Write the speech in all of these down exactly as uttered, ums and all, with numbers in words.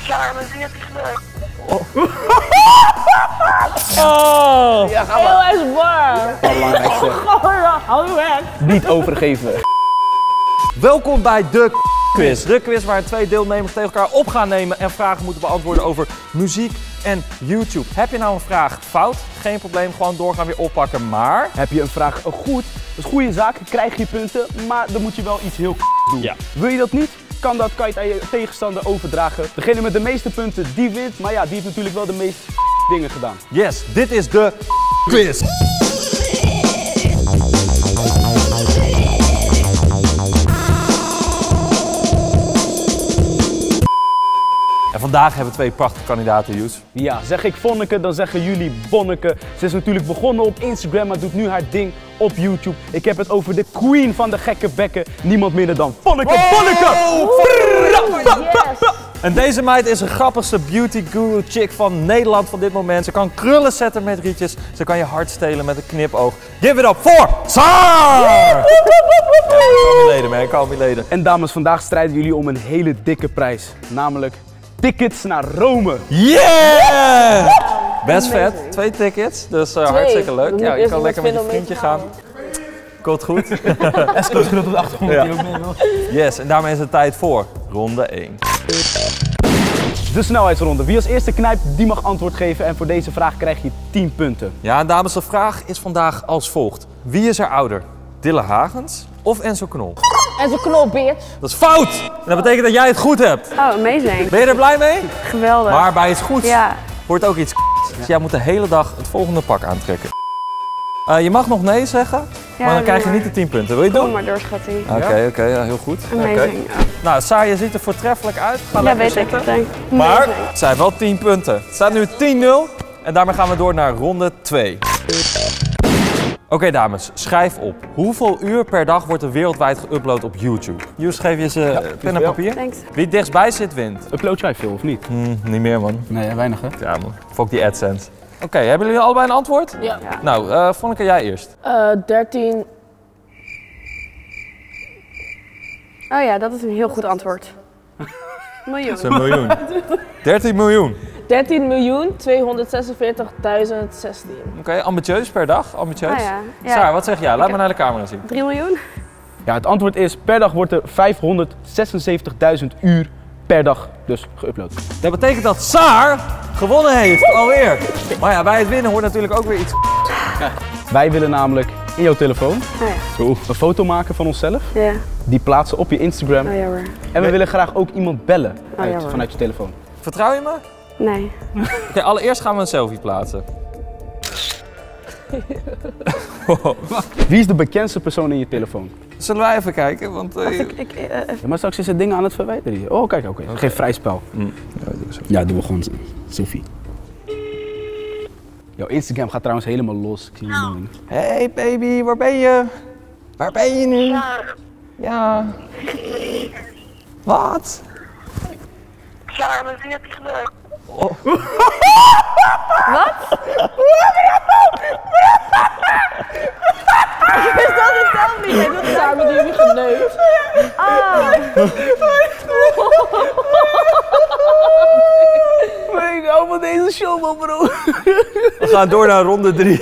Ja, maar zie je het gelukt? Oh. Oh. Ja, ga maar. Heel erg warm. Belangrijkste. Hou je weg. Niet overgeven. Welkom bij de quiz. De quiz waar twee deelnemers tegen elkaar op gaan nemen en vragen moeten beantwoorden over muziek en YouTube. Heb je nou een vraag fout? Geen probleem, gewoon doorgaan weer oppakken. Maar heb je een vraag goed, dat is goede zaak, krijg je punten, maar dan moet je wel iets heel doen. Ja. Wil je dat niet? Kan dat, kan je het aan je tegenstander overdragen. Degene met de meeste punten, die wint, maar ja, die heeft natuurlijk wel de meeste dingen gedaan. Yes, dit is de quiz. En vandaag hebben we twee prachtige kandidaten, Joes. Ja, zeg ik Vonneke, dan zeggen jullie Bonneke. Ze is natuurlijk begonnen op Instagram, maar doet nu haar ding op YouTube. Ik heb het over de queen van de gekke bekken. Niemand minder dan Vonneke. Oh! Vonneke! Yes. En deze meid is de grappigste beauty guru chick van Nederland van dit moment. Ze kan krullen zetten met rietjes. Ze kan je hart stelen met een knipoog. Give it up voor Saar! Kalm je leden, man. Kalm je leden. En dames, vandaag strijden jullie om een hele dikke prijs. Namelijk tickets naar Rome. Yeah! Best vet. Twee tickets. Dus uh, hartstikke leuk. Ja, je eerst kan nog lekker met je vinden om vriendje mee te gaan. Komt goed. Esco schudelt op de achtergrond. Ja. Die ook mee wil. Yes, en daarmee is het tijd voor ronde één. De snelheidsronde. Wie als eerste knijpt, die mag antwoord geven. En voor deze vraag krijg je tien punten. Ja, en dames, de vraag is vandaag als volgt. Wie is er ouder? Dille Hagens of Enzo Knol? En zo'n knol, bitch. Dat is fout! En dat betekent dat jij het goed hebt. Oh, amazing. Ben je er blij mee? Geweldig. Maar bij iets goeds Ja. hoort ook iets k***s. Dus jij moet de hele dag het volgende pak aantrekken. Uh, je mag nog nee zeggen, Ja, maar dan krijg je maar. niet de tien punten. Wil je het Doe doen? maar door, schatting. Oké, oké, okay, ja, heel goed. Amazing. Okay. Ja. Nou, Saar, je ziet er voortreffelijk uit. Ga Ja, lekker weet ik. zitten. Denk. Maar Amazing. het zijn wel tien punten. Het staat nu tien nul en daarmee gaan we door naar ronde twee. Oké, okay, dames, schrijf op. Hoeveel uur per dag wordt er wereldwijd geüpload op YouTube? Jus, geef je ze ja, pen en papier. Thanks. Wie het dichtstbij zit, wint. Upload jij veel of niet? Hmm, niet meer, man. Nee, weinig hè? Ja, man. Fuck die AdSense. Oké, okay, hebben jullie allebei een antwoord? Ja. Ja. Nou, uh, Vonneke, jij eerst. Uh, dertien. Oh ja, dat is een heel goed antwoord. Miljoen. Dat is een miljoen. dertien miljoen. dertien miljoen tweehonderdzesenveertigduizend zestien. Oké, okay, ambitieus per dag, ambitieus. Ah ja. Ja. Saar, wat zeg jij? Laat Ik me naar de camera zien. drie miljoen? Ja, het antwoord is per dag wordt er vijfhonderdzesenzeventigduizend uur per dag dus geüpload. Dat betekent dat Saar gewonnen heeft, alweer. Maar ja, bij het winnen hoort natuurlijk ook weer iets. Wij willen namelijk in jouw telefoon Oh ja. een foto maken van onszelf. Ja. Die plaatsen op je Instagram. Oh jammer. En we willen graag ook iemand bellen uit, jammer. vanuit je telefoon. Vertrouw je me? Nee. Oké, okay, allereerst gaan we een selfie plaatsen. Wow. Wie is de bekendste persoon in je telefoon? Zullen wij even kijken? Want, uh, Als ik, ik, uh, Ja, maar straks is het dingen aan het verwijderen hier. Oh, kijk, oké. Okay. Geen vrij spel. Mm. Ja, doe zo. Ja, doen we gewoon Sophie. Jouw Instagram gaat trouwens helemaal los. Ik zie je oh. Hey baby, waar ben je? Waar ben je nu? Ja. Ja. Wat? Ja, maar zie je het gelukt? Oh. Wat? Is dat het zelf niet? Ik heb samen met jullie geneukt. Ah. Ik hou van deze show, man, bro. We gaan door naar ronde drie.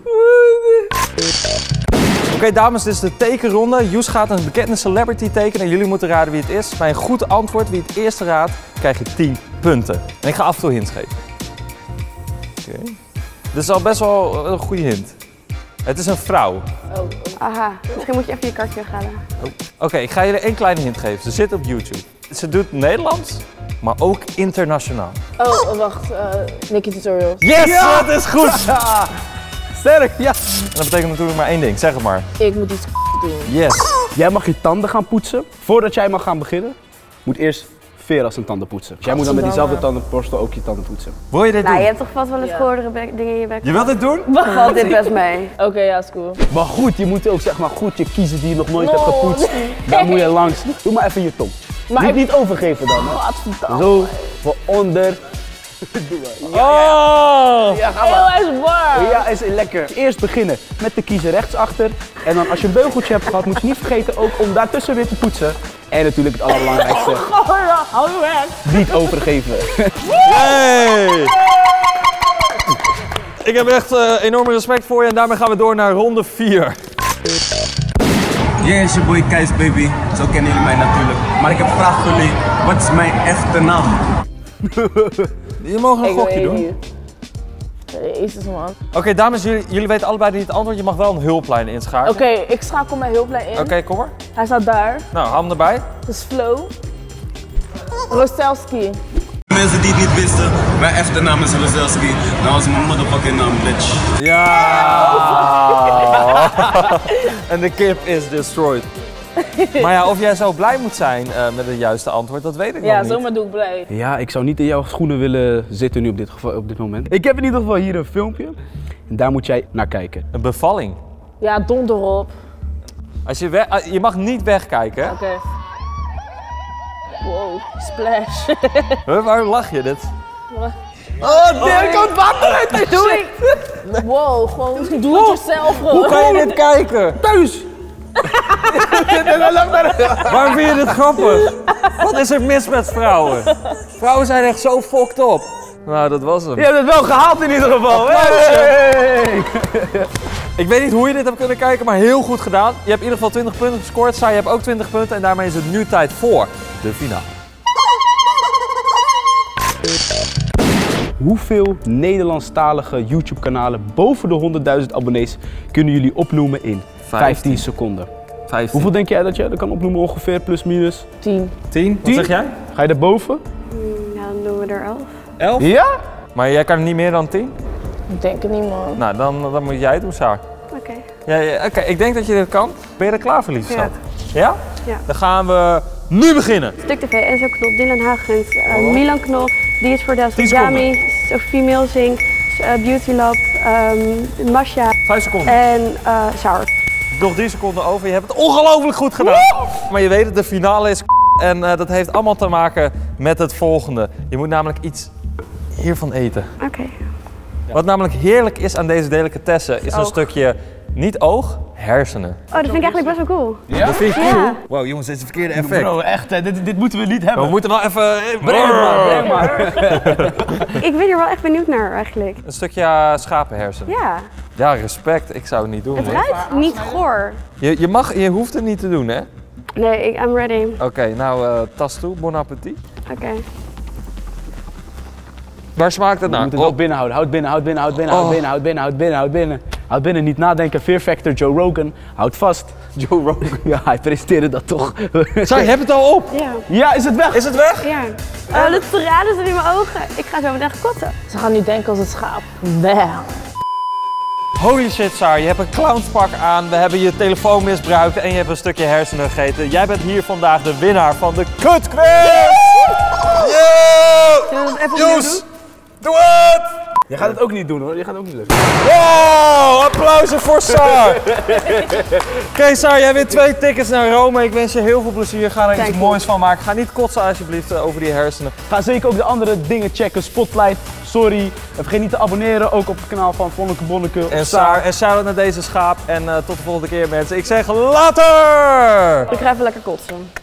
Oké, okay, dames, dit is de tekenronde. Joes gaat een bekende celebrity tekenen en jullie moeten raden wie het is. Bij een goed antwoord, wie het eerste raadt, krijg je tien punten. En ik ga af en toe hints geven. Oké. Okay. Dit is al best wel een goede hint. Het is een vrouw. Oh, oh. Aha, misschien moet je even je kaartje weghalen. Oh. Oké, okay, ik ga jullie één kleine hint geven. Ze zit op YouTube. Ze doet Nederlands, maar ook internationaal. Oh, wacht. Uh, Nicky Tutorials. Yes, Ja! dat is goed! Ja. Sterk, ja. En dat betekent natuurlijk maar één ding, zeg het maar. Ik moet iets doen. Yes. Jij mag je tanden gaan poetsen. Voordat jij mag gaan beginnen, moet eerst Vera zijn tanden poetsen. Dus jij moet dan met diezelfde tandenborstel ook je tanden poetsen. Wil je dit Nou, doen? je hebt toch wat wel eens Ja. gehoordere dingen in je bek? Je wilt dit doen? Valt dit best mee? Oké, okay, ja, is cool. Maar goed, je moet ook zeg maar goed je kiezen die je nog nooit No, hebt gepoetst. nee. Daar moet je langs. Doe maar even je tong. Maar niet, ik- niet overgeven dan. Hè. Godverdamme. Zo, voor onder. Oh! Ja, ga Heel maar. erg warm. Ja, is lekker. Eerst beginnen met de kiezer rechtsachter. En dan als je een beugeltje hebt gehad, moet je niet vergeten ook om daartussen weer te poetsen. En natuurlijk het allerbelangrijkste, Oh ja, hou je weg. niet overgeven. Hey! Ik heb echt uh, enorme respect voor je en daarmee gaan we door naar ronde vier. Yeah, it's your boy Keis baby. Zo kennen jullie mij natuurlijk. Maar ik heb een vraag voor jullie. Wat is mijn echte naam? Je mag een Ik gokje weet doen. niet. Jezus man. Oké, okay, dames, jullie, jullie weten allebei niet het antwoord. Je mag wel een hulplijn inschakelen. Oké, okay, ik schakel mijn hulplijn in. Oké, okay, kom maar. Hij staat daar. Nou, hou hem erbij. Dat is Flo. Rostelski. Mensen die het niet wisten, mijn echte naam is Rozelski. Dat was mijn motherfucking naam, bitch. Ja! En de kip is destroyed. Maar ja, of jij zo blij moet zijn uh, met het juiste antwoord, dat weet ik ja, nog niet. Ja, zomaar doe ik blij. Ja, ik zou niet in jouw schoenen willen zitten nu op dit, geval, op dit moment. Ik heb in ieder geval hier een filmpje. En daar moet jij naar kijken. Een bevalling. Ja, donder op. Als je, we je mag niet wegkijken. Oké. Okay. Wow, splash. Huh, waarom lach je dit? Oh, nee, er komt water uit de doei. Wow, gewoon doe het jezelf gewoon. Hoe kan je dit kijken? Thuis! Waarom vind je dit grappig? Wat is er mis met vrouwen? Vrouwen zijn echt zo fucked up. Nou, dat was hem. Je hebt het wel gehaald in ieder geval. Hey! Ik weet niet hoe je dit hebt kunnen kijken, maar heel goed gedaan. Je hebt in ieder geval twintig punten gescoord. Sai, je hebt ook twintig punten en daarmee is het nu tijd voor de finale. Hoeveel Nederlandstalige YouTube-kanalen boven de honderdduizend abonnees kunnen jullie opnoemen in vijftien seconden? vijftien. Hoeveel denk jij dat je dat kan opnoemen ongeveer, plus minus? tien. tien? Wat tien? zeg jij? Ga je erboven? Ja, dan doen we er elf. elf? Ja? Maar jij kan niet meer dan tien? Ik denk het niet man. Nou, dan, dan moet jij het doen, Saar. Oké. Okay. Ja, ja, Oké, okay. Ik denk dat je dit kan. Ben je er klaar voor, lief schat? Ja. Ja? Ja. Dan gaan we nu beginnen. Stuk T V, Enzo Knol, Dylan Hagens, uh, Oh. Milan Knol, Die is voor Des, Jami, Sophie Milsing, uh, Beauty Lab, um, Masha Vijf seconden. en uh, Sour. Nog drie seconden over. Je hebt het ongelooflijk goed gedaan. Woe! Maar je weet het, de finale is en uh, dat heeft allemaal te maken met het volgende. Je moet namelijk iets hiervan eten. Oké. Okay. Ja. Wat namelijk heerlijk is aan deze delicatessen is een oog. stukje, niet oog, hersenen. Oh, dat vind ik eigenlijk best wel cool. Ja? Dat vind je cool? Ja. Wow jongens, dit is het verkeerde effect. Bro, echt, hè, dit, dit moeten we niet hebben. We moeten wel even... Breng maar, breng maar. Ik ben hier wel echt benieuwd naar eigenlijk. Een stukje uh, schapenhersenen. Ja. Ja, respect. Ik zou het niet doen. Het hoor. ruikt niet goor. Je, je, mag, je hoeft het niet te doen, hè? Nee, ik, I'm ready. Oké, okay, nou, uh, tas toe. Bon appetit. Oké. Okay. Waar smaakt het Je naar? moet het wel binnen houden. Houd binnen, houd binnen, houd binnen, houd Oh. binnen, houd binnen, houd binnen, houd binnen. Houd binnen, niet nadenken. Fear Factor, Joe Rogan. Houd vast. Joe Rogan. Ja, hij presenteerde dat toch. Sorry, je hebt het al op. Ja. Ja, is het weg? Is het weg? Ja. Oh, dat verraden ze in mijn ogen. Ik ga zo meteen kotten. Ze gaan nu denken als het schaap. Bam. Holy shit, Saar, je hebt een clownspak aan, we hebben je telefoon misbruikt en je hebt een stukje hersenen gegeten. Jij bent hier vandaag de winnaar van de kutquiz! Zullen we dat even opnieuw Joes, doen? doe het! Je gaat het ook niet doen hoor, je gaat het ook niet lukken. Wow, applausje voor Saar! Oké, okay, Saar, jij wint twee tickets naar Rome. Ik wens je heel veel plezier. Ga er iets Kijk, moois van maken. Ga niet kotsen alsjeblieft uh, over die hersenen. Ga zeker ook de andere dingen checken. Spotlight, sorry. En vergeet niet te abonneren, ook op het kanaal van Vonneke Bonneke. En Saar, en shout-out naar deze schaap. En uh, tot de volgende keer mensen. Ik zeg later! Ik ga even lekker kotsen.